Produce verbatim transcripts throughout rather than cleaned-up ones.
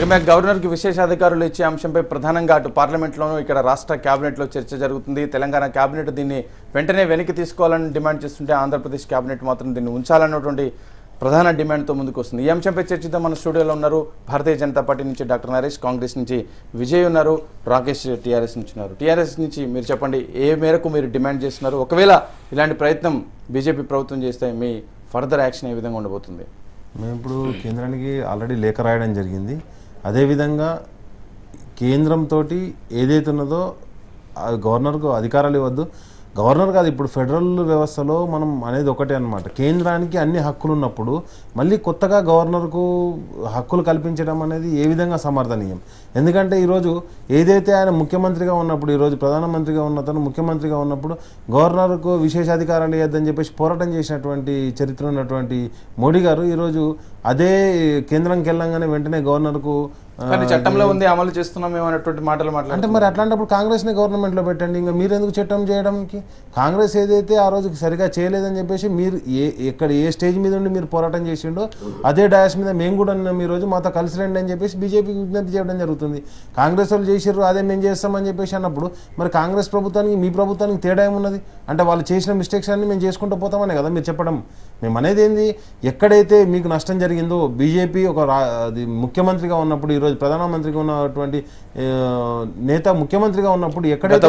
నిజమే గవర్నర్కి విశేష అధికారులు ఇచ్చే అంశంపై ప్రధానంగా అటు పార్లమెంట్లోనూ ఇక్కడ రాష్ట్ర కేబినెట్లో చర్చ జరుగుతుంది. తెలంగాణ కేబినెట్ దీన్ని వెంటనే వెనక్కి తీసుకోవాలని డిమాండ్ చేస్తుంటే ఆంధ్రప్రదేశ్ కేబినెట్ మాత్రం దీన్ని ఉంచాలన్నటువంటి ప్రధాన డిమాండ్తో ముందుకు వస్తుంది. ఈ అంశంపై చర్చిద్దాం. మన స్టూడియోలో ఉన్నారు భారతీయ జనతా పార్టీ నుంచి డాక్టర్ నరేష్, కాంగ్రెస్ నుంచి విజయ్ ఉన్నారు, రాకేష్ టీఆర్ఎస్ నుంచి ఉన్నారు. టీఆర్ఎస్ నుంచి మీరు చెప్పండి, ఏ మేరకు మీరు డిమాండ్ చేస్తున్నారు? ఒకవేళ ఇలాంటి ప్రయత్నం బీజేపీ ప్రభుత్వం చేస్తే మీ ఫర్దర్ యాక్షన్ ఏ విధంగా ఉండబోతుంది? మేము ఇప్పుడు కేంద్రానికి ఆల్రెడీ లేఖ రాయడం జరిగింది. అదేవిధంగా కేంద్రంతో ఏదైతే ఉన్నదో గవర్నర్కు అధికారాలు ఇవ్వద్దు. గవర్నర్ కాదు, ఇప్పుడు ఫెడరల్ వ్యవస్థలో మనం అనేది ఒకటే అనమాట. కేంద్రానికి అన్ని హక్కులు ఉన్నప్పుడు మళ్ళీ కొత్తగా గవర్నర్కు హక్కులు కల్పించడం అనేది ఏ విధంగా సమర్థనీయం? ఎందుకంటే ఈరోజు ఏదైతే ఆయన ముఖ్యమంత్రిగా ఉన్నప్పుడు, ఈరోజు ప్రధానమంత్రిగా ఉన్న తను ముఖ్యమంత్రిగా ఉన్నప్పుడు గవర్నర్కు విశేషాధికారాలు ఇవ్వద్దని చెప్పేసి పోరాటం చేసినటువంటి చరిత్ర ఉన్నటువంటి మోడీ గారు ఈరోజు అదే కేంద్రంకి వెళ్ళంగానే వెంటనే గవర్నర్కు చట్టంలో ఉంది, అమలు చేస్తున్నాం ఏమన్నటువంటి మాటలు మాట్లాడారు. అంటే మరి అట్లాంటప్పుడు కాంగ్రెస్ని గవర్నమెంట్లో పెట్టండి. ఇంకా మీరు ఎందుకు చట్టం చేయడానికి? కాంగ్రెస్ ఏదైతే ఆ రోజు సరిగా చేయలేదని చెప్పేసి మీరు ఏ ఎక్కడ ఏ స్టేజ్ మీద ఉండి మీరు పోరాటం చేసిండో అదే డాష్ మీద మేము కూడా ఉన్నాం. ఈరోజు మాతో కలిసి రండి అని చెప్పేసి బీజేపీకి విజ్ఞప్తి చేయడం జరుగుతుంది. కాంగ్రెస్ వాళ్ళు చేసారు, అదే మేము చేస్తామని చెప్పేసి అన్నప్పుడు మరి కాంగ్రెస్ ప్రభుత్వానికి మీ ప్రభుత్వానికి తేడా ఏమున్నది? అంటే వాళ్ళు చేసిన మిస్టేక్స్ అన్ని మేము చేసుకుంటూ పోతామనే కదా మీరు చెప్పడం. మేము అనేది ఏంది, ఎక్కడైతే మీకు నష్టం జరిగిందో బీజేపీ ఒక అది ముఖ్యమంత్రిగా ఉన్నప్పుడు, ఈరోజు ప్రధానమంత్రిగా ఉన్నటువంటి నేత ముఖ్యమంత్రిగా ఉన్నప్పుడు ఎక్కడైతే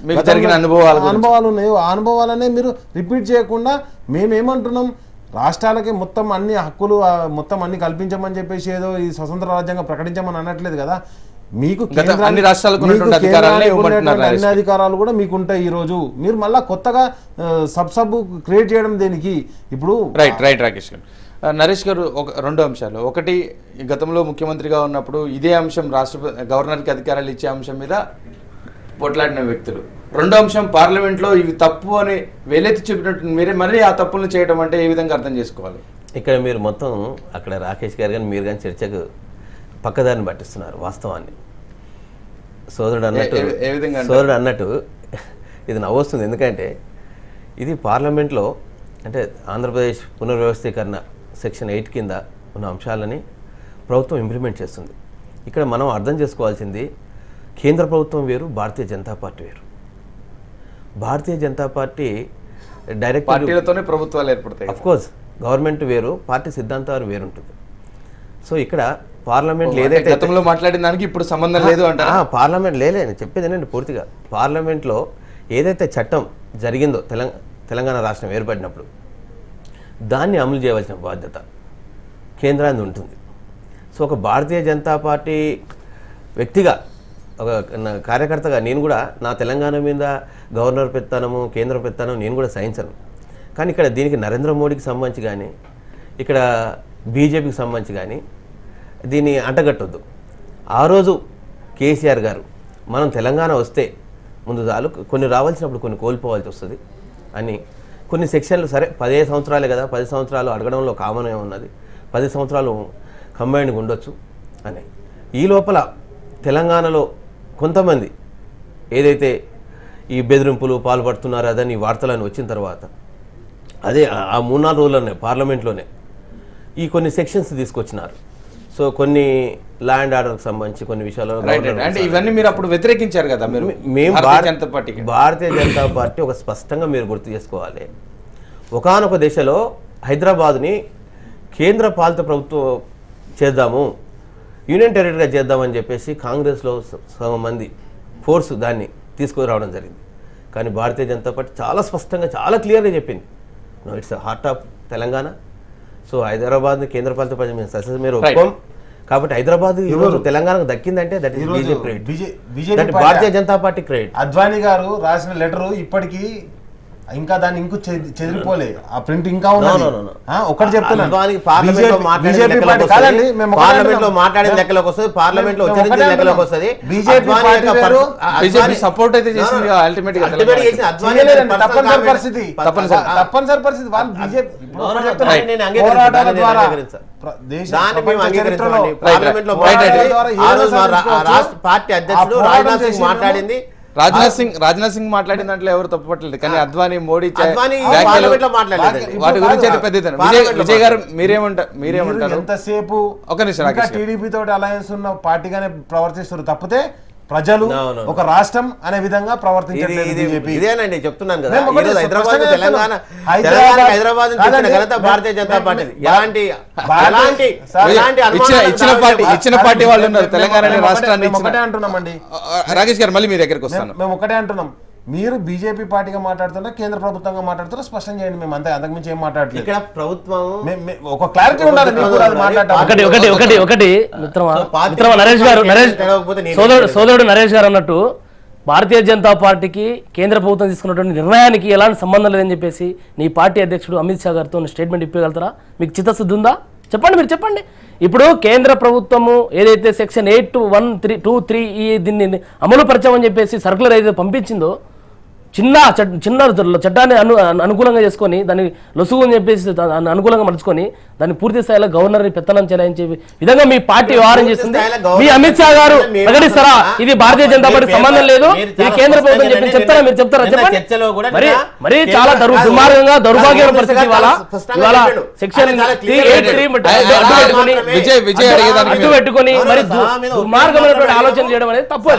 అనుభవాలు ఉన్నాయో ఆ అనుభవాలనే మీరు రిపీట్ చేయకుండా మేమేమంటున్నాం, రాష్ట్రాలకి మొత్తం అన్ని హక్కులు మొత్తం అన్ని కల్పించమని చెప్పేసి ఏదో ఈ స్వతంత్ర రాజ్యాంగం ప్రకటించమని అనట్లేదు కదా. మీకు అన్ని రాష్ట్రాలకు అన్ని అధికారాలు కూడా మీకు ఉంటాయి. ఈ రోజు మీరు మళ్ళా కొత్తగా సబ్ సబ్ క్రియేట్ చేయడం దేనికి? ఇప్పుడు రైట్ రైట్ రాకేష్ గారు, నరేష్ గారు, ఒక రెండు అంశాలు. ఒకటి, గతంలో ముఖ్యమంత్రిగా ఉన్నప్పుడు ఇదే అంశం రాష్ట్ర గవర్నర్కి అధికారాలు ఇచ్చే అంశం మీద పోట్లాడిన వ్యక్తులు. రెండో అంశం, పార్లమెంట్లో ఇవి తప్పు అని వేలెత్తి చెప్పినట్టు మీరే మరీ ఆ తప్పులు చేయడం అంటే ఏ విధంగా అర్థం చేసుకోవాలి? ఇక్కడ మీరు మొత్తం అక్కడ రాకేష్ గారు కానీ మీరు కానీ చర్చకు పక్కదారిని పట్టిస్తున్నారు వాస్తవాన్ని. సోదరుడు అన్నట్టు ఏ విధంగా సోదరుడు అన్నట్టు ఇది నవ్వొస్తుంది. ఎందుకంటే ఇది పార్లమెంట్లో అంటే ఆంధ్రప్రదేశ్ పునర్వ్యవస్థీకరణ సెక్షన్ ఎయిట్ కింద ఉన్న అంశాలని ప్రభుత్వం ఇంప్లిమెంట్ చేస్తుంది. ఇక్కడ మనం అర్థం చేసుకోవాల్సింది, కేంద్ర ప్రభుత్వం వేరు, భారతీయ జనతా పార్టీ వేరు. భారతీయ జనతా పార్టీ డైరెక్ట్ పార్టీలతోనే ప్రభుత్వాలు ఏర్పడతాయి. అఫ్కోర్స్ గవర్నమెంట్ వేరు, పార్టీ సిద్ధాంతాలు వేరుంటుంది. సో ఇక్కడ పార్లమెంట్ ఏదైతే గతంలో మాట్లాడిన దానికి ఇప్పుడు సంబంధం లేదు అంటే పార్లమెంట్ లేలే చెప్పేది ఏంటంటే పూర్తిగా పార్లమెంట్లో ఏదైతే చట్టం జరిగిందో తెలంగాణ తెలంగాణ రాష్ట్రం ఏర్పడినప్పుడు దాన్ని అమలు చేయవలసిన బాధ్యత కేంద్రాన్ని ఉంటుంది. సో ఒక భారతీయ జనతా పార్టీ వ్యక్తిగా, ఒక కార్యకర్తగా నేను కూడా నా తెలంగాణ మీద గవర్నర్ పెత్తనము, కేంద్ర పెత్తనం నేను కూడా సహించను. కానీ ఇక్కడ దీనికి నరేంద్ర మోడీకి సంబంధించి కానీ ఇక్కడ బీజేపీకి సంబంధించి కానీ దీన్ని అంటగట్టొద్దు. ఆ రోజు కేసీఆర్ గారు మనం తెలంగాణ వస్తే ముందు చాలు, కొన్ని రావాల్సినప్పుడు కొన్ని కోల్పోవాల్సి వస్తుంది అని కొన్ని సెక్షన్లు, సరే పదిహేను సంవత్సరాలే కదా, పది సంవత్సరాలు అడగడంలో కామన్ ఉన్నది, పది సంవత్సరాలు కంబైన్డ్గా ఉండొచ్చు అని. ఈ లోపల తెలంగాణలో కొంతమంది ఏదైతే ఈ బెదిరింపులు పాల్పడుతున్నారో అదని వార్తలను వచ్చిన తర్వాత అదే ఆ మూడు నాలుగు రోజుల్లోనే పార్లమెంట్లోనే ఈ కొన్ని సెక్షన్స్ తీసుకొచ్చినారు. సో కొన్ని ల్యాండ్ ఆర్డర్కి సంబంధించి కొన్ని విషయాలు అంటే ఇవన్నీ మీరు అప్పుడు వ్యతిరేకించారు కదా. మీరు మేము జనతా పార్టీకి భారతీయ జనతా పార్టీ ఒక స్పష్టంగా మీరు గుర్తు చేసుకోవాలి, ఒకానొక దశలో హైదరాబాద్ని కేంద్ర పాలిత ప్రభుత్వం చేద్దాము, యూనియన్ టెరిటరీగా చేద్దామని చెప్పేసి కాంగ్రెస్లో సగం మంది ఫోర్స్ దాన్ని తీసుకురావడం జరిగింది. కానీ భారతీయ జనతా పార్టీ చాలా స్పష్టంగా చాలా క్లియర్గా చెప్పింది, no it's heart of Telangana. So హైదరాబాద్ని కేంద్ర పాలిత ప్రజలు సక్సెస్ మీరు ఒప్పుకోం. కాబట్టి హైదరాబాద్ ఈరోజు తెలంగాణకు దక్కిందంటే that is BJP credit, Bharatiya Janata Party credit. Advani garu రాసిన లెటరు ఇప్పటికీ ఇంకా దాన్ని ఇంకో చెదిరిపోలే, ఆ ప్రింట్ ఇంకా ఒకటి చెప్తున్నాను, పార్లమెంట్ లో మాట్లాడిన లెక్కలోకి వస్తుంది, పార్లమెంట్ లో ఉచ్చరించిన లెక్కలోకి వస్తుంది. బీజేపీ సపోర్ట్ అయితే చేసింది అల్టిమేట్ గా తప్పనిసరి పరిస్థితి తప్పనిసరి పరిస్థితి వాళ్ళు బీజేపీ పార్టీ అధ్యక్షుడు రాజ్నాథ్ సింగ్ మాట్లాడింది, రాజ్నాథ్ సింగ్ రాజ్నాథ్ సింగ్ మాట్లాడిన దాంట్లో ఎవరు తప్పట్లేదు, కానీ అద్వానీ మోడీ అద్వానీ వ్యాఖ్యలు పార్లమెంట్లో మాట్లాడలేదు. వాటి గురించి అయితే పెద్ద విజయ్ విజయ్ గారు మీరేమంటారు మీరేమంటారు ఎంతసేపు ఒక నిమిషం టీడీపీ తోటి అలయన్స్ ఉన్న పార్టీగానే ప్రవర్తిస్తారు తప్పితే ప్రజలు No, no, no. ఒక రాష్ట్రం అనే విధంగా ప్రవర్తించట్లేదు ఇది- బీజేపీ. ఇదేనండి చెప్తున్నాను కదా, మేము ఒకటే ఈరోజు హైదరాబాద్ స్పష్టంగా తెలంగాణ చెప్తున్నాం. తెలంగాణ హైదరాబాద్ కాదండి, ఘనత భారతీయ జనతా మేము- పార్టీ మేము- ఎలాంటి భారతీయ- ఎలాంటి సార్, ఎలాంటి ఇచ్చిన అనుమానాలకు ఇచ్చిన తావు పార్టీ లేవు. ఇచ్చిన పార్టీ వాళ్ళు ఉన్నారు, మేము- తెలంగాణ మేము ఒకటే- రాష్ట్రాన్ని మేము ఒకటే ఇచ్చిన అంటున్నామండి. రాకేష్ గారు మళ్ళీ మీ దగ్గరకు వస్తాను. మేము ఒకటే అంటున్నాం, మీరు బీజేపీ పార్టీగా మాట్లాడుతున్నా కేంద్ర ప్రభుత్వంగా మాట్లాడుతున్నా స్పష్టం చేయండి. మేము అంతే, అంతకుమించి ఏం మాట్లాడలేదు. ఇక్కడ ప్రభుత్వం మే- మే- ఒక క్లారిటీ ఉండాలి మీకు కూడా అది మాట్లాడటం. ఒకటి ఒకటి ఒకటి ఒకటి మిత్రమా సో పార్టీ మిత్రమా నరేష్ గారు నరేష్ తెలవకపోతే నేను సోదరుడు సోదరుడు నరేష్ గారు అన్నట్టు భారతీయ జనతా పార్టీకి కేంద్ర ప్రభుత్వం తీసుకున్నటువంటి నిర్ణయానికి ఎలాంటి సంబంధం లేదని చెప్పేసి నీ పార్టీ అధ్యక్షుడు అమిత్ షా గారితో స్టేట్మెంట్ ఇప్పగలుగుతారా? మీకు చిత్తశుద్ధి ఉందా? చెప్పండి, మీరు చెప్పండి. ఇప్పుడు కేంద్ర ప్రభుత్వము ఏదైతే section eight one three two three ఈ దీన్ని అమలు పరచమని చెప్పేసి సర్కులర్ ఏదైతే పంపించిందో, చిన్న చిన్న చట్టాన్ని అను అనుకూలంగా చేసుకొని దాన్ని లొసుగు అని చెప్పేసి దాన్ని అనుకూలంగా మలుచుకొని దాన్ని పూర్తి స్థాయిలో గవర్నర్ని పెత్తనం చేయాలని చెప్పి విధంగా మీ పార్టీ వ్యవహారం చేస్తుంది. మీ అమిత్ షా గారు ప్రకటిస్తారా ఇది భారతీయ జనతా పార్టీ సంబంధం లేదు, ఇది కేంద్ర ప్రభుత్వం చెప్పి చెప్తారా? మీరు చెప్తారా? చెప్పండి. మరి మరి చాలా దుర్మార్గంగా దౌర్భాగ్యమైన పరిస్థితి ఇవాళ ఇవాళ సెక్షన్ విజయ్ విజయ్ అడిగేదానికి అడ్డు పెట్టుకొని మరి దుర్మార్గమైనటువంటి ఆలోచన చేయడం అనేది తప్పు.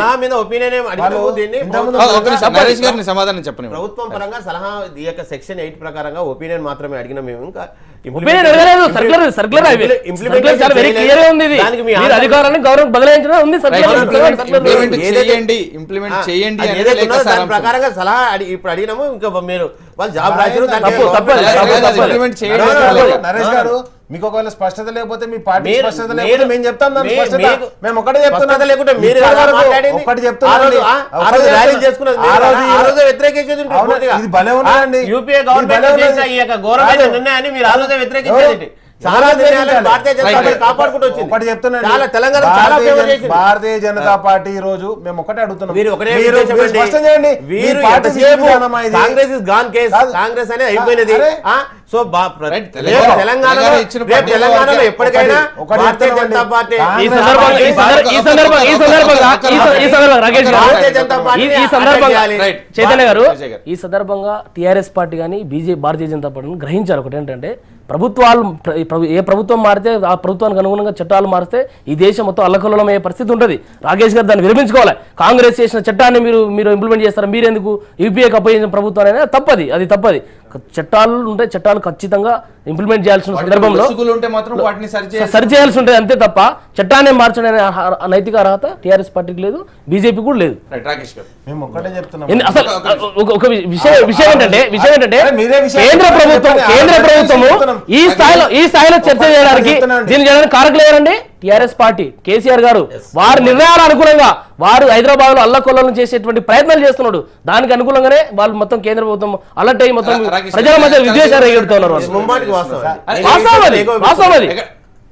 ఒక నిమిషం, నరేష్ గారిని సమాధానం చెప్పండి. ప్రభుత్వం పరంగా సలహా ఈ యొక్క సెక్షన్ ఎయిట్ ప్రకారంగా ఒపీనియన్ మాత్రమే అడిగిన మేము ఇంకా ఒపీనియన్ అడగలేదు. సర్కులర్ సర్కులర్ సర్కులర్ చాలా వెరీ క్లియర్ గా ఉంది. ఇది మీరు అధికారాన్ని గవర్నమెంట్ బదలాయించడం ఉంది. ఇంప్లిమెంట్ చేయండి ఇంప్లిమెంట్ చేయండి అది ఏదైతే ఉన్నదో దాని ప్రకారంగా సలహా అడి- ఇప్పుడు అడిగినాము. ఇంకా మీరు వాళ్ళు జాబ్ రాశారు, దానికి తప్పు, తప్పు, గవర్నమెంట్ తప్పు, తప్పు. ఇంప్లిమెంట్ చేయండి. No, no, no, no. Naresh గారు, మీకు ఒకవేళ స్పష్టత లేకపోతే మీ పార్టీ మీరు- స్పష్టత మీరు- లేకపోతే మేము చెప్తాం దాని మీ- స్పష్టత. మీకు- మేము ఒకటే చెప్తున్నాం. స్పష్టత లేకుంటే మీరు ఇప్పటి ఎలా వరకు మాట్లాడింది? ఒకటి ఆ చెప్తున్నాం. రోజు- ఆ- ఆ రోజు ర్యాలీ చేసుకున్నది మీరు ఆ రోజు కదా? ఆ రోజు వ్యతిరేకించేది ఉంటుంది అవును, పూర్తిగా. ఇది భలే ఉన్నదండి. ఆ, యూపీఏ ఇది గవర్నమెంట్ భలే చేసిన ఉన్నది. ఈ యొక్క గవర్నమెంట్ కాదు. నిర్ణయాన్ని మీరు ఆ రోజే వ్యతిరేకించేది. చాలా ఎవరు నిర్ణయాలను వ్యతిరేకించాలి? Bharatiya Janata Right, Party right. కాపాడుకుంటూ వచ్చింది. ఒకటి చెప్తున్నాను, చాలా తెలంగాణ చాలా భారతీయ ఫేవర్ జన- చేసింది. భారతీయ జనతా పార్టీ ఈ రోజు మేము ఒకటే అడుగుతున్నాం. మీరు ఒకటే మీరు- ఉద్దేశం మీరు అండి. స్పష్టం చేయండి. వీరు మీ పార్టీ ఎంతసేపు విధానమా ఇది? కాంగ్రెస్ ఇస్ గాన్ కేస్, కాదు. కాంగ్రెస్ అనేది అయిపోయినది. అరే. ఆ, సో బా- ప్ర- Right, రేపు తెలంగాణ- తెలంగాణలో తెలంగాణ ఇచ్చిన రేపు పద్ధతిలో తెలంగాణలో ఒకటి- ఎప్పటికైనా ఒకటి భారతీయ చెప్తున్నామండి. జనతా పార్టీ ఈ కాంగ్రెస్ సందర్భంగా ఈ సందర్భ- ఈ సందర్భంగా ఈ సందర్భంగా ఈ స- ఈ సందర్భంగా రాకేష్ గారు భారతీయ జనతా పార్టీ ఈ- ఈ సందర్భంగా Right. చైతన్య గారు విజయ్ గారు. ఈ సందర్భంగా టీఆర్ఎస్ పార్టీ కానీ బీజేపీ భారతీయ జనతా పార్టీని గ్రహించారు. ఒకటి ఏంటంటే ప్రభుత్వాలు ప్ర- ప్ర- ఏ ప్రభుత్వం మారితే ఆ ప్రభుత్వానికి అనుగుణంగా చట్టాలు మారితే ఈ దేశం మొత్తం అల్లకల్లోలం అయ్యే పరిస్థితి ఉంటుంది. రాకేష్ గారు దాన్ని విరమించుకోవాలి. కాంగ్రెస్ చేసిన చట్టాన్ని మీరు మీరు ఇంప్లిమెంట్ చేస్తారు, మీరెందుకు యూపీఏకి అప్పగించిన ప్రభుత్వం అనేది తప్పది, అది తప్పది. చట్టాలు ఉంటే చట్టాలు ఖచ్చితంగా ఇంప్లిమెంట్ చేయాల్సిన సందర్భంలో లొసుగులు ఉంటే మాత్రం వాటిని సరిచేయాలి. సరి చేయాల్సి ఉంటుంది అంతే తప్ప చట్టాన్ని మార్చడం అనే అర్హ- నైతిక అర్హత టీఆర్ఎస్ పార్టీకి లేదు, బీజేపీ కూడా లేదు. రైట్, రాకేష్ గారు మేము ఒక్కటే చెప్తున్నాం. ఎందు- అసలు ఒక- ఒక విషయం విషయం ఏంటంటే విషయం ఏంటంటే అరే మీరే విషయం కేంద్ర చెప్పండి, ప్రభుత్వం చెప్పండి. కేంద్ర ఆ ప్రభుత్వము విషయం చెప్తున్నాం. ఈ స్థాయిలో ఈ స్థాయిలో చర్చ ఒక్కటే చేయడానికి చెప్తున్నానండి. దీన్ని చేయడానికి కారకులు ఎవరండి? టీఆర్ఎస్ పార్టీ, కేసీఆర్ గారు. వారి నిర్ణయాల అనుకూలంగా వారు హైదరాబాద్ లో అల్లకొల్లను చేసేటువంటి ప్రయత్నాలు చేస్తున్నాడు. దానికి అనుకూలంగానే వాళ్ళు మొత్తం కేంద్ర ప్రభుత్వం అలర్ట్ అయ్యి మొత్తం రా- రాకేష్ ప్రజల మధ్య గారు, విద్వేషాలు ఎగుడుతున్నారు వాళ్ళు. ముమ్మాటికి వాస్తవం అండి. వాస్తవం అది, వాస్తవం అది. ఎక్కడ-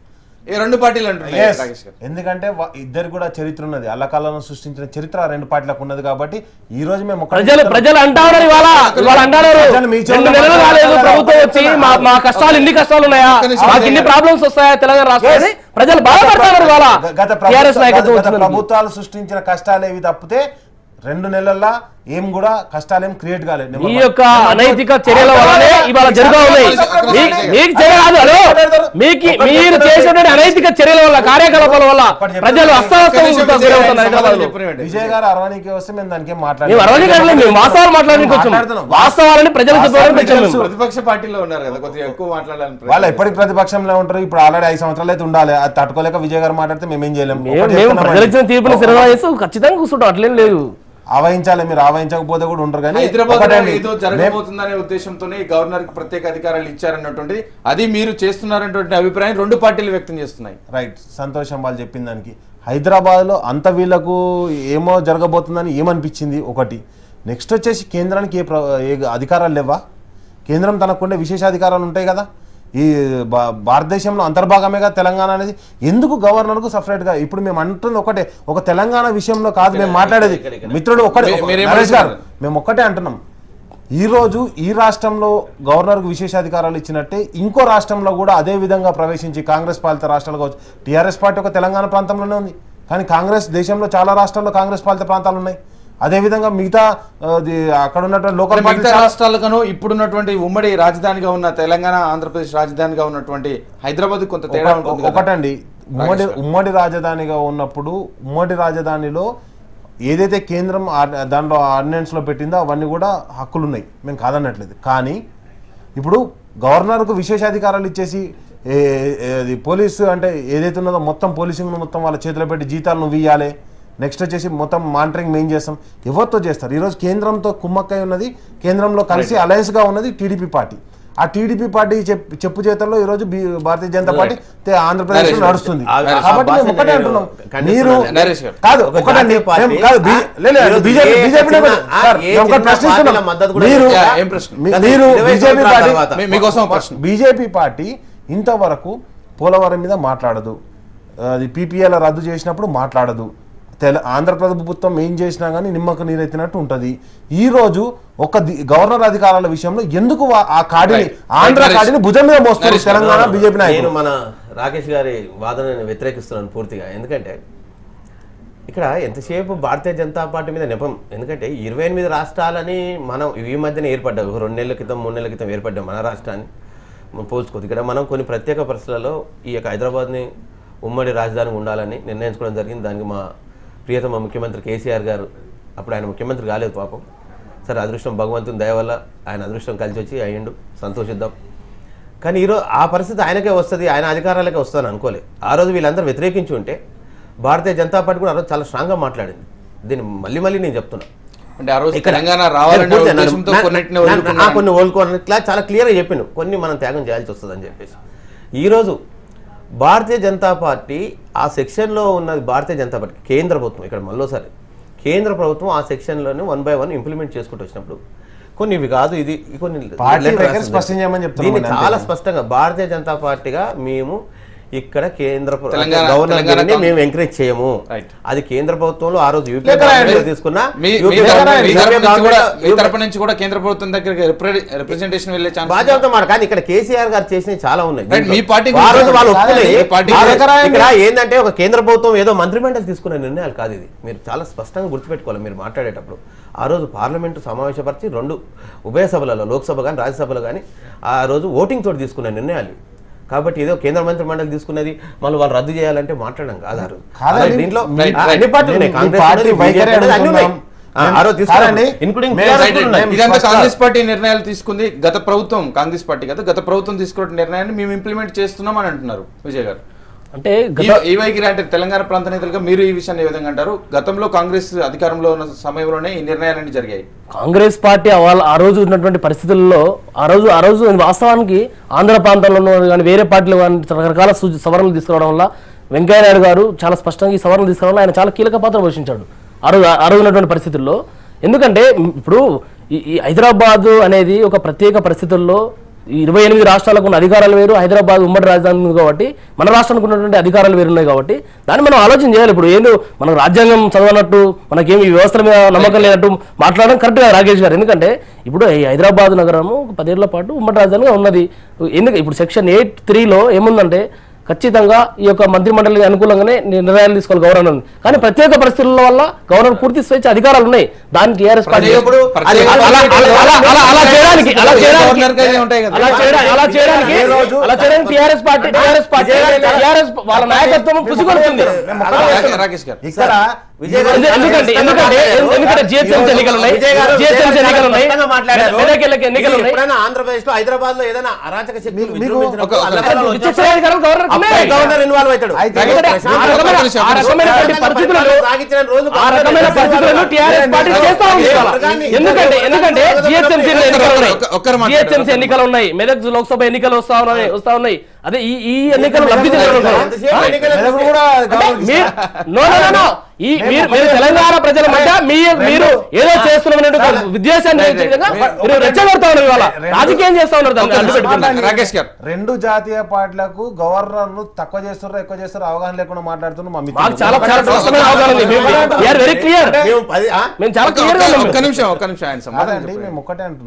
ఈ రెండు పార్టీలు అంటున్నాయి Yes. రాకేష్ గారు. ఎందుకంటే వా- ఇద్దరు కూడా చరిత్ర ఉన్నది, అల్లకాలను సృష్టించిన చరిత్ర ఆ రెండు పార్టీలకు ఉన్నది. కాబట్టి ఈ రోజు మేము ఒక్కటే ప్రజలు చెప్తున్నాం. ప్రజలు అంటా ఉన్నారు ఇవాళ ఇవాళ అంటారు ప్రజలు మీ రెండు చెవుల్లో నెలలు కాలేదు మాట్లాడారు. ప్రభుత్వం వచ్చి మా మా కష్టాలు ఇన్ని కష్టాలు ఉన్నాయా, ఒక్క నిమిషం. మాకు ఇన్ని ప్రాబ్లమ్స్ వస్తాయా తెలంగాణ రాష్ట్రాన్ని Yes. ప్రజలు బాధపడతారు ఇవాళ. గ- గత టీఆర్ఎస్ ప్రభుత్వ- నాయకత్వం గత వచ్చినందుకు. ప్రభుత్వాలు సృష్టించిన కష్టాలు ఏవి తప్పితే రెండు నెలల్లో ఏం కూడా కష్టాలు ఏం క్రియేట్ కాలేదు. ఈ యొక్క అనైతిక చర్యల వల్లనే ఇవాళ జరుగుతూ ఉన్నాయి. మీ- మీకు చర్య కాదు హలో మీకు మీరు చేసినటువంటి అనైతిక చర్యల వల్ల కార్యకలాపాల వల్ల ప్రజలు అస్తవ్యస్తం గురవుతున్నారు హైదరాబాద్ లో. విజయ్ గారు అరవణికి వస్తే మేము దానికి ఏం మేము మాట్లాడలేదు. అరవై గంటలు మేము వాస్తవాలు మాట్లాడడానికి వచ్చాము. మాట్లాడుతున్నాం. వాస్తవాలని ప్రజలకు చెప్పడానికి వచ్చాము మేము. ప్రతిపక్ష పార్టీలో ఉన్నారు కదా, కొద్దిగా ఎక్కువ మాట్లాడాలని వాళ్ళు ఎప్పటికి ప్రతిపక్షంలో ఉంటారు. ఇప్పుడు ఆల్రెడీ ఐదు సంవత్సరాలు అయితే ఉండాలి. అది తట్టుకోలేక విజయ్ గారు మాట్లాడితే మేమేం చేయలేము. మేము ఒకటి మేము చెప్తున్నామండి. ప్రజలు ఇచ్చిన తీర్పుని సినిమా చేస్తూ ఖచ్చితంగా కూర్చుంటాం, అట్లేం లేదు. ఆవహించాలి, మీరు ఆవహించకపోతే కూడా ఉండరు. కానీ హైదరాబాద్ ఒకటండి, ఏదో జరగబోతుందనే ఉద్దేశంతోనే గవర్నర్ కి ప్రత్యేక అధికారాలు ఇచ్చారన్నటువంటిది అది మీరు చేస్తున్నారన్నటువంటి అభిప్రాయం రెండు పార్టీలు వ్యక్తం చేస్తున్నాయి. రైట్, సంతోషం వాళ్ళు చెప్పిన దానికి. హైదరాబాద్లో అంత వీళ్ళకు ఏమో జరగబోతుందని ఏమనిపించింది ఒకటి. నెక్స్ట్ వచ్చేసి కేంద్రానికి ఏ ప్ర ఏ అధికారాలు లేవా? కేంద్రం తనకుండే విశేష అధికారాలు ఉంటాయి కదా. ఈ భారతదేశంలో అంతర్భాగమేగా తెలంగాణ అనేది. ఎందుకు గవర్నర్కు సపరేట్గా? ఇప్పుడు మేము అంటుంది ఒకటే, ఒక తెలంగాణ విషయంలో కాదు మేము మాట్లాడేది. మిత్రుడు ఒకటే, నరేష్ గారు మేము ఒక్కటే అంటున్నాం. ఈరోజు ఈ రాష్ట్రంలో గవర్నర్కు విశేషాధికారాలు ఇచ్చినట్టే ఇంకో రాష్ట్రంలో కూడా అదే విధంగా ప్రవేశించి కాంగ్రెస్ పాలిత రాష్ట్రాలు కావచ్చు. టీఆర్ఎస్ పార్టీ ఒక తెలంగాణ ప్రాంతంలోనే ఉంది, కానీ కాంగ్రెస్ దేశంలో చాలా రాష్ట్రాల్లో కాంగ్రెస్ పాలిత ప్రాంతాలు ఉన్నాయి. అదేవిధంగా మిగతా అక్కడ ఉన్నటువంటి లోకల్ మిగతా రాష్ట్రాలకను ఇప్పుడున్నటువంటి ఉమ్మడి రాజధానిగా ఉన్న తెలంగాణ ఆంధ్రప్రదేశ్ రాజధానిగా ఉన్నటువంటి హైదరాబాద్ కొంత తేడా ఉంటుంది. ఒకటండి, ఉమ్మడి ఉమ్మడి రాజధానిగా ఉన్నప్పుడు ఉమ్మడి రాజధానిలో ఏదైతే కేంద్రం దాంట్లో ఆర్డినెన్స్లో పెట్టిందో అవన్నీ కూడా హక్కులు ఉన్నాయి, మేము కాదన్నట్లేదు. కానీ ఇప్పుడు గవర్నర్కు విశేషాధికారాలు ఇచ్చేసి పోలీసు అంటే ఏదైతే ఉన్నదో మొత్తం పోలీసింగ్ మొత్తం వాళ్ళ చేతిలో పెట్టి జీతాలు నువ్వు ఇవ్వాలి, నెక్స్ట్ వచ్చేసి మొత్తం మానిటరింగ్ మెయిన్ చేస్తాం, ఎవరితో చేస్తారు? ఈరోజు కేంద్రంతో కుమ్మక్కై ఉన్నది, కేంద్రంలో కలిసి అలయన్స్గా ఉన్నది టీడీపీ పార్టీ. ఆ టీడీపీ పార్టీ చెప్పు చేతల్లో ఈరోజు భారతీయ జనతా పార్టీ ఆంధ్రప్రదేశ్ లో నడుస్తుంది. కాబట్టి మేము ఒకటే అంటున్నాం, మీరు కాదు ఒకటండి బీజేపీ బీజేపీ పార్టీ ఇంతవరకు పోలవరం మీద మాట్లాడదు, అది పీపీఎల్ రద్దు చేసినప్పుడు మాట్లాడదు, తెల ఆంధ్రప్రదేశ్ ప్రభుత్వం ఏం చేసినా కానీ నిమ్మకు నీరెత్తినట్టు ఉంటుంది. ఈ రోజు ఒక గవర్నర్ అధికారాల విషయంలో ఎందుకు ఆ కాడిని ఆంధ్ర కాడిని భుజం మీద మోస్తారు తెలంగాణ బీజేపీ నాయకులు? మన రాకేష్ గారి వాదనని వ్యతిరేకిస్తున్నాను పూర్తిగా. ఎందుకంటే ఇక్కడ ఎంతసేపు భారతీయ జనతా పార్టీ మీద నెపం. ఎందుకంటే ఇరవై ఎనిమిది రాష్ట్రాలని మనం ఈ మధ్యన ఏర్పడ్డాం, ఒక రెండు నెలల క్రితం మూడు నెలల క్రితం ఏర్పడ్డాం మన రాష్ట్రాన్ని పోల్చుకోవచ్చు. ఇక్కడ మనం కొన్ని ప్రత్యేక పరిస్థితులలో ఈ యొక్క హైదరాబాద్ని ఉమ్మడి రాజధాని ఉండాలని నిర్ణయించుకోవడం జరిగింది. దానికి మా ప్రియతమ ముఖ్యమంత్రి కేసీఆర్ గారు, అప్పుడు ఆయన ముఖ్యమంత్రి కాలేదు పాపం, సరే అదృష్టం భగవంతుని దయ వల్ల ఆయన అదృష్టం కలిసి వచ్చి అయ్యిండు, సంతోషిద్దాం. కానీ ఈరోజు ఆ పరిస్థితి ఆయనకే వస్తుంది, ఆయన అధికారాలకే వస్తుందని అనుకోలేదు. ఆ రోజు వీళ్ళందరూ వ్యతిరేకించి ఉంటే భారతీయ జనతా పార్టీ కూడా ఆ రోజు చాలా స్ట్రాంగ్గా మాట్లాడింది. దీన్ని మళ్ళీ మళ్ళీ నేను చెప్తున్నా, అంటే ఆ రోజు తెలంగాణ రావాలని కొన్ని ఓల్కోవాలని చాలా క్లియర్గా చెప్పాను, కొన్ని మనం త్యాగం చేయాల్సి వస్తుందని చెప్పేసి. ఈరోజు భారతీయ జనతా పార్టీ ఆ సెక్షన్లో ఉన్నది భారతీయ జనతా పార్టీ కేంద్ర ప్రభుత్వం, ఇక్కడ మళ్ళీసారి కేంద్ర ప్రభుత్వం ఆ సెక్షన్లోనే వన్ బై వన్ ఇంప్లిమెంట్ చేసుకుంటూ వచ్చినప్పుడు కొన్ని ఇవి కాదు ఇది కొన్ని దీన్ని చాలా స్పష్టంగా భారతీయ జనతా పార్టీగా మేము ఇక్కడ కేంద్ర గవర్నర్ మేము ఎంకరేజ్ చేయము. అది కేంద్ర ప్రభుత్వంలో ఆ రోజు తీసుకున్న నుంచి కూడా కేంద్ర ప్రభుత్వం దగ్గర రిప్రజెంటేషన్ వెళ్ళే బాధ్యత మాట. కానీ ఇక్కడ కేసీఆర్ గారు చేసినవి చాలా ఉన్నాయి. మీ పార్టీ ఇక్కడ ఏంటంటే ఒక కేంద్ర ప్రభుత్వం ఏదో మంత్రిమండలి తీసుకునే నిర్ణయాలు కాదు ఇది, మీరు చాలా స్పష్టంగా గుర్తుపెట్టుకోవాలి. మీరు మాట్లాడేటప్పుడు ఆ రోజు పార్లమెంటు సమావేశపరిచి రెండు ఉభయ సభలలో లోక్సభ కానీ రాజ్యసభలో కానీ ఆ రోజు ఓటింగ్ తోటి తీసుకునే నిర్ణయాలు. కాబట్టి ఏదో కేంద్ర మంత్రి మండలి తీసుకున్నది మళ్ళీ వాళ్ళు రద్దు చేయాలంటే మాట్లాడడం కాదు. దీంట్లో అన్ని పార్టీలు ఉన్నాయి, కాంగ్రెస్ పార్టీ నిర్ణయాలు తీసుకుంది గత ప్రభుత్వం, కాంగ్రెస్ పార్టీ కదా గత ప్రభుత్వం తీసుకున్న నిర్ణయాన్ని మేము ఇంప్లిమెంట్ చేస్తున్నాం అని అంటున్నారు విజయ్ గారు. అంటే ఈవైకి అంటే తెలంగాణ ప్రాంత నేతలుగా మీరు ఈ విషయాన్ని ఏ విధంగా అంటారు? గతంలో కాంగ్రెస్ అధికారంలో ఉన్న సమయంలోనే ఈ నిర్ణయాలన్నీ జరిగాయి. కాంగ్రెస్ పార్టీ వాళ్ళ ఆ రోజు ఉన్నటువంటి పరిస్థితుల్లో ఆ రోజు ఆ రోజు వాస్తవానికి ఆంధ్ర ప్రాంతంలో కానీ వేరే పార్టీలు కానీ రకరకాల సవరణలు తీసుకురావడం వల్ల వెంకయ్యనాయుడు గారు చాలా స్పష్టంగా ఈ సవరణలు తీసుకురావడం ఆయన చాలా కీలక పాత్ర పోషించాడు ఆ రోజు ఆ రోజు ఉన్నటువంటి పరిస్థితుల్లో. ఎందుకంటే ఇప్పుడు ఈ హైదరాబాద్ అనేది ఒక ప్రత్యేక పరిస్థితుల్లో ఇరవై ఎనిమిది రాష్ట్రాలకు ఉన్న అధికారాలు వేరు, హైదరాబాద్ ఉమ్మడి రాజధాని ఉంది కాబట్టి మన రాష్ట్రానికి ఉన్నటువంటి అధికారాలు వేరు ఉన్నాయి కాబట్టి దాన్ని మనం ఆలోచన చేయాలి. ఇప్పుడు ఏందో మనం రాజ్యాంగం చదవనట్టు మనకేమి ఈ వ్యవస్థల మీద నమ్మకం లేనట్టు మాట్లాడడం కరెక్ట్ కాదు రాకేష్ గారు. ఎందుకంటే ఇప్పుడు ఈ హైదరాబాద్ నగరము ఒక పదేళ్ల పాటు ఉమ్మడి రాజధానిగా ఉన్నది. ఎందుకు ఇప్పుడు సెక్షన్ ఎయిట్ త్రీలో ఏముందంటే ఖచ్చితంగా ఈ యొక్క మంత్రి మండలికి అనుకూలంగానే నిర్ణయాలు తీసుకోవాలి గవర్నర్. కానీ ప్రత్యేక పరిస్థితుల వల్ల గవర్నర్ పూర్తి స్వేచ్ఛ అధికారాలు ఉన్నాయి. దాన్ని టీఆర్ఎస్ పార్టీ వాళ్ళ నాయకత్వం పుసుకొడుతుంది. ఎందుకంటే ఎందుకంటే ఎందుకంటే జిహెచ్ఎంసీ ఎన్నికలు ఉన్నాయి, జిహెచ్ఎంసీ ఎన్నికలు ఉన్నాయి, ఎన్నికలు ఉన్నాయి. ఆంధ్రప్రదేశ్ లో హైదరాబాద్ లో ఏదైనా అరాచక శక్తులు గవర్నర్ ఇన్వాల్వ్ అవుతాడు. ఆ రకమైనటువంటి పరిస్థితులను ఆ రకమైన పరిస్థితులను టీఆర్ఎస్ పార్టీ చేస్తా ఉంది. ఎందుకంటే ఎందుకంటే జిహెచ్ఎంసీ ఎన్నికలు ఉన్నాయి, జిహెచ్ఎంసీ ఎన్నికలు ఉన్నాయి, మెదక్ లోక్సభ ఎన్నికలు వస్తా ఉన్నాయి వస్తా ఉన్నాయి అదే ఈ ఈ ఎన్నికలు లబ్ధి ఈ మీరు తెలంగాణ ప్రజల మధ్య మీరు ఏదో చేస్తున్న ఉద్దేశాన్ని మీరు రెచ్చగొడతా ఉన్నారు, ఇవాళ రాజకీయం చేస్తా ఉన్నారు. రాకేష్ గారు, రెండు జాతీయ పార్టీలకు గవర్నర్ ను తక్కువ చేస్తున్నారు ఎక్కువ చేస్తారు అవగాహన లేకుండా మాట్లాడుతున్నారు. మేము ఒక్క నిమిషం ఒక్క నిమిషం మేము ఒక్కటే అంటున్నాం,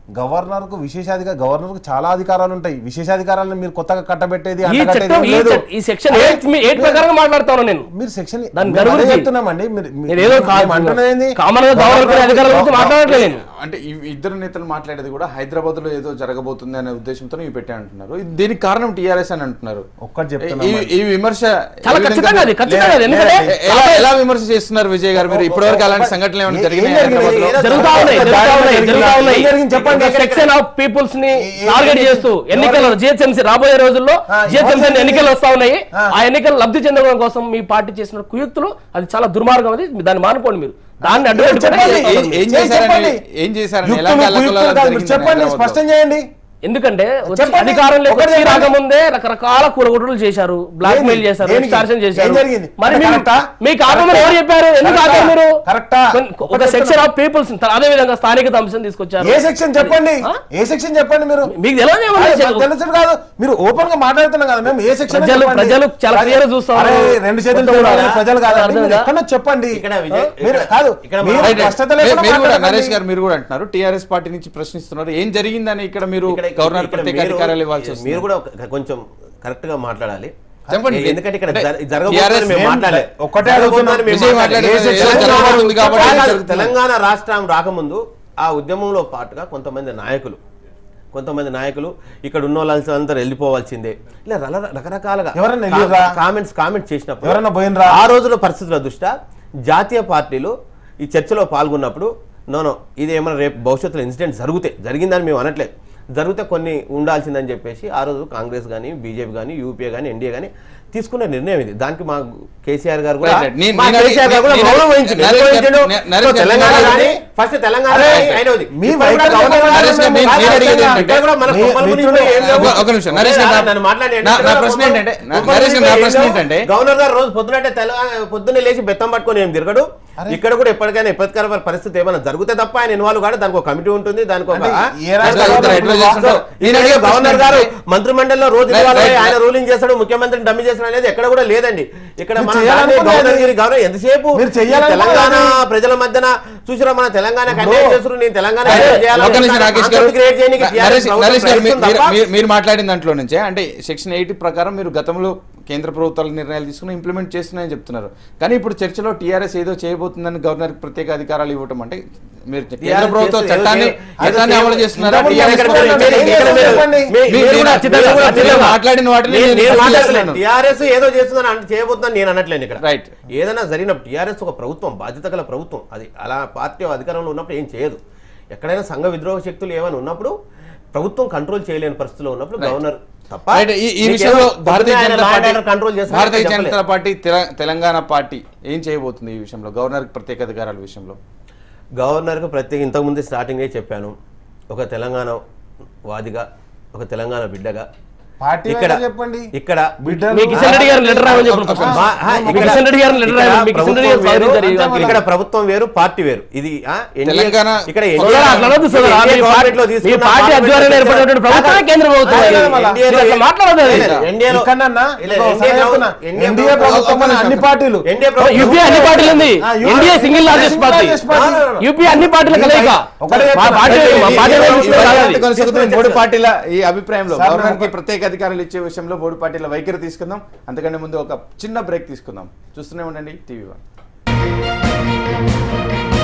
గవర్నర్ కు విశేషాధికార గవర్నర్ కు చాలా అధికారాలు ఉంటాయి. విశేషాధికారాలను మీరు కొత్తగా కట్టబెట్టేది ఈ అంటగట్టేది చట్టం ఏం ఈ లేదు. చట్ట- ఈ సెక్షన్ ఎయిట్ ఎయిట్ ప్రకారంగా మాట్లాడుతాను నేను. మీరు సెక్షన్ దాని మేము గురించి అదే చెప్తున్నామండి. మీరు- మీరు- నేను ఏదో కాదు మేము అంటున్నది ఏంది? కామన్ గా గవర్నర్ పై అధికారుల గురించి మాట్లాడట్లేదు నేను. అంటే ఈ ఇద్దరు నేతలు మాట్లాడేది కూడా హైదరాబాద్ లో ఏదో జరగబోతుంది అనే ఉద్దేశంతో ఇవి పెట్టా అంటున్నారు. ఇది- దీనికి కారణం టీఆర్ఎస్ అని అంటున్నారు. ఒక్కటి ఈ- చెప్తున్నా ఈ- ఈ విమర్శ చాలా ఏ విధంగా- ఖచ్చితంగా అది ఖచ్చితంగా అది. ఎందుకంటే ఎలా ఎలా విమర్శ చేస్తున్నారు విజయ్ గారు? మీరు ఇప్పటివరకు అలాంటి సంఘటనలు ఏమైనా ఏం జరిగినాయి జరిగింది? హైదరాబాద్లో? ఏదో జరుగుతా ఉన్నాయి జరుగుతా ఉన్నాయి జరుగుతా ఉన్నాయి. ఏం జరిగింది చెప్పండి. సెక్షన్ ఆఫ్ పీపుల్స్ ని ఏ- టార్గెట్ చేస్తూ ఎన్నికలు జిహెచ్ఎంసీ రాబోయే రోజుల్లో ఆ, జిహెచ్ఎంసీ ఎవరు ఎన్నికలు వస్తా ఉన్నాయి. ఆ. ఆ ఎన్నికలు లబ్ధి చెందడం కోసం మీ పార్టీ చేసిన కుయుక్తులు అది చాలా దుర్మార్గం. అది దాన్ని మానుకోండి. మీరు దాన్ని అడ్డు చెప్పండి. పెట్టుకొని ఏం- ఏం చెప్పండి. చేశారని ఏం చేశారని ఎలా యుక్తులు, కళ్ళ కుయుక్తులు కళ్ళ కాదు. మీరు జరిగిందని చెప్పండి, హైదరాబాద్లో? స్పష్టం చేయండి. ఎందుకంటే వచ్చి చెప్పండి. అధికారంలోకి ఒకటి వచ్చి చెప్పండి. రాకముందే రకరకాల కూరగొట్టులు చేశారు, బ్లాక్ మెయిల్ దేనికి? చేశారు, దేనికి? ఎక్స్టార్షన్ చేశారు. ఏం జరిగింది? మరి అంటే మీ- కరెక్టా? మీకు ఆపమని ఎవరు చెప్పారు? ఎందుకు కరెక్టా? ఆపారు మీరు? కరెక్టా? కొన్- ఒక ఒకటి సెక్షన్ ఆఫ్ పీపుల్స్ అదే విధంగా స్థానికత అంశం తీసుకొచ్చారు. ఏ సెక్షన్ చెప్పండి. ఆ? ఏ సెక్షన్ చెప్పండి మీరు. మీకు తెలియదు ఏమన్నా అరే, తెలుసు. తెలుసు కాదు, మీరు ఓపెన్ గా మాట్లాడుతున్నాం కదా మేము. ఏ సెక్షన్ ప్రజలు- ప్రజలు చాలా clear గా చూస్తా అరే, ఉన్నారు. రెండు చేతులు మొత్తం కూడా చూడాలి, ప్రజలు కాదు అర్థం మీరు కాదా? ఎక్కడో చెప్పండి. ఇక్కడ విజయ్- మీరు ఇక్కడ- కాదు ఇక్కడ మీరు మనం- రైట్, రైట్. స్పష్టత మీరు- లేకుండా మీరు కూడా మాట్లాడకండి. నరేష్ గారు మీరు కూడా అంటున్నారు టీఆర్ఎస్ పార్టీ నుంచి ప్రశ్నిస్తున్నారు. ఏం జరిగిందని ఇక్కడ మీరు ఇక్కడ- గవర్నర్ ఇక్కడ ప్రత్యేక మీరు- అధికారాలు ఇవ్వాల్సి వస్తుంది. మీరు కూడా ఒక- కొంచెం కరెక్ట్ గా మాట్లాడాలి. చెప్పండి. ఎందుకంటే ఇక్కడ అంటే జర- జరగబోతుందని టీఆర్ఎస్ మేము ఏం మాట్లాడలే. ఒక్కటే జరగబోతుందని అడుగుతున్నాం. మేము విజయ్ మాట్లాడలే. మాట్లాడేది ఏ ఏదో సెక్షన్ జరగబోతుంది కాబట్టి కాదు, జరుగుతుంది. తెలంగాణ రాష్ట్రం రాకముందు ఆ ఉద్యమంలో పాటుగా కొంతమంది నాయకులు కొంతమంది నాయకులు ఇక్కడ ఉన్న వాళ్ళందరూ వెళ్ళిపోవాల్సిందే ఇలా రల- రకరకాలుగా ఎవరన్నా వెళ్ళిర్రా? కామెంట్స్ కామెంట్ చేసినప్పుడు ఎవరన్నా పోయినరా? ఆ రోజుల పరిస్థితుల దృష్ట్యా జాతీయ పార్టీలు ఈ చర్చలో పాల్గొన్నప్పుడు నోనో ఇది ఏమైనా రేపు భవిష్యత్తులో ఇన్సిడెంట్ జరిగితే జరిగిందని మేము అనట్లేదు, జరిగితే కొన్ని ఉండాల్సిందని చెప్పేసి ఆ రోజు కాంగ్రెస్ కానీ బీజేపీ కానీ యూపీఏ కానీ ఎన్డీఏ కానీ తీసుకున్న నిర్ణయం ఇది. దానికి మా కేసీఆర్ గారు కూడా Right, right. నేను- మా నేను కేసీఆర్ గారు కూడా నేను- గౌరవించిండు. నరేష్ గారు- గౌరవించిండు. నరేష్ సో గారు- తెలంగాణ నరేష్ కానీ గారు- ఫస్ట్ తెలంగాణ అరే, అయినది. మీ ఇప్పుడు కూడా వైఖరి గవర్నర్ గారు నరేష్ గారు, నేను- మేము నేను అడిగేది మాట్లాడుతున్నాం. ఏంటంటే, ఇక్కడ కూడా మన మీ- కుప్పల మీ గురించి చూడు, ఏం లేవు. ఒక- ఒక నిమిషం, నరేష్ గారు, నన్ను మాట్లాడండి. నా- నా ఇక్కడ ప్రశ్న కుప్పల- ఏంటంటే, నా- కుప్పల నరేష్ గారు, నా గురించి ప్రశ్న ఏం లేవు. ఏంటంటే, గవర్నర్ గారు రోజు పొద్దునట్టే తెలంగాణ పొద్దున్నే లేచి బెత్తం పట్టుకొని ఏం తిరగడు. ఇక్కడ కూడా ఎప్పటికైనా ఎప్పటికైనా పరిస్థితి ఏమైనా జరిగితే తప్ప ఆయన ఇన్వాల్వ్ కాదు. దానికి ఒక కమిటీ ఉంటుంది, దానికి ఒక అంటే ఏ రాష్ట్ర దానికి ఒక గవర్నర్ advisors ఉంటారు. ఈయన అడిగే గవర్నర్ గారు ప్రశ్న మంత్రిమండలిలో రోజు Right, ఇన్వాల్వ్ అయ్యి right, ఆయన right. రూలింగ్ చేస్తాడు, ముఖ్యమంత్రిని డమ్మి చేస్తాడు అనేది ఎక్కడ కూడా లేదండి. ఇక్కడ మీరు మన చేయాలనుకున్నది గవర్నర్ గిరి గవర్నర్ ఎంతసేపు మీరు చేయాలనుకున్నది తెలంగాణ అది. ప్రజల మధ్యన చూసిరా మన తెలంగాణ ఇప్పుడు అన్యాయం చేస్తున్నారు. నేను తెలంగాణ అదే, అన్యాయం చేయాలని ఒక్క నిమిషం రాకేష్ గారు, క్రియేట్ చేయడానికి నరేష్ నరేష్ గారు, మీరు- తప్ప మీరు- మీరు మాట్లాడిన దాంట్లో నుంచే అంటే సెక్షన్ ఎయిట్ ప్రకారం మీరు గతంలో కేంద్ర ప్రభుత్వాల నిర్ణయాలు తీసుకుని ఇంప్లిమెంట్ చేస్తున్నాయని చెప్తున్నారు. కానీ ఇప్పుడు చర్చలో టీఆర్ఎస్ ఏదో చేయబోతుందని గవర్నర్ ప్రత్యేక అధికారాలు ఇవ్వటం అంటే మీరు కేంద్ర ప్రభుత్వం చేస్తూ చట్టాన్ని ఏదో చట్టాన్ని అమలు చేస్తున్నారా? ఇంతకుముందు టీఆర్ఎస్ ఇక్కడ ప్రత్యేక మీరు- అధికారాలు మీరు- చెప్పండి. మీరు- మీరు- మీరు మీరు- కూడా ఖచ్చితంగా- మీరు ఖచ్చితంగా మాట్లాడిన వాటిని నేను- నేను నేను ప్రశ్న మాట్లాడలేను. చేస్తున్నాను. టీఆర్ఎస్ ఏదో చేస్తుందని అంటే చేయబోతుందని నేను అనట్లేను ఇక్కడ. రైట్. ఏదైనా జరిగినప్పుడు టీఆర్ఎస్ ఒక ప్రభుత్వం, బాధ్యత గల ప్రభుత్వం. అది అలా పార్టీ అధికారంలో ఉన్నప్పుడు ఏం చేయదు. ఎక్కడైనా సంఘ విద్రోహ శక్తులు ఏమైనా ఉన్నప్పుడు ప్రభుత్వం కంట్రోల్ చేయలేని పరిస్థితిలో ఉన్నప్పుడు గవర్నర్ తప్ప రైట్. ఈ- ఈ విషయంలో భారతీయ జనతా పార్టీ కంట్రోల్ చేస్తారు. భారతీయ జనతా పార్టీ తెల- తెలంగాణ పార్టీ ఏం చేయబోతుంది ఈ విషయంలో గవర్నర్ ప్రత్యేక అధికారాల విషయంలో? గవర్నర్కు ప్రత్యేక ఇంతకుముందు స్టార్టింగే చెప్పాను, ఒక తెలంగాణ వాదిగా, ఒక తెలంగాణ బిడ్డగా పార్టీ ఇక్కడ వైఖరి చెప్పండి. ఇక్కడ బిడ్డలు- మీ కిషన్ రెడ్డి గారు లెటర్ రాయమని చెప్పండి ఫస్ట్. మా- ఆ, మీ ఇక్కడ- కిషన్ రెడ్డి గారు లెటర్ ఇక్కడ రాయమని. మీ కిషన్ రెడ్డి గారు ప్రభుత్వం వేరు, సాధించారు ఈ ఇక్కడ ప్రభుత్వం వేరు, పార్టీ వేరు. ఇది ఆ, ఎన్డీఏ తెలంగాణ ఇక్కడ సోదరా, అట్లా అనొద్దు సోదరా. మీ గవర్నమెంట్ లో పార్టీ- మీ తీసుకున్న పార్టీ గవర్నమెంట్ ఆధ్వర్యంలో చేసే- ఏర్పడినటువంటి ప్రభుత్వమే కేంద్ర ప్రభుత్వం. అదే అది. కదా మళ్ళా. మీరు అట్లా మాట్లాడొద్దు అది. లేదు, ఎన్డీఏలో ఇక్కడన్నా ఇలా ఇంకో ఎన్డీఏ సరే చెప్తున్నా. ఎన్డీఏ ఎన్డీఏ ప్రభుత్వం- ప్రభుత్వం అని అన్ని పార్టీలు ఎన్డీఏ ఓ, ప్రభుత్వం- యూపీఏ అన్ని పార్టీలు ఉంది. ఆ, UPA NDA single largest party. Largest party. UPA అన్ని పార్టీల కలయిక. ఒకటే మా పార్టీ మా పార్టీ ఈ- ఈ- వైపు ఈ- కాదు అది. కొనసాగుతున్న మూడు పార్టీల ఈ అభిప్రాయంలో సార్, గవర్నర్ కి నాకు- ప్రత్యేక అధికారాలు ఇచ్చే విషయంలో మూడు పార్టీల వైఖరి తీసుకుందాం. అంతకంటే ముందు ఒక చిన్న బ్రేక్ తీసుకుందాం. చూస్తూనే ఉండండి టీవీ వన్.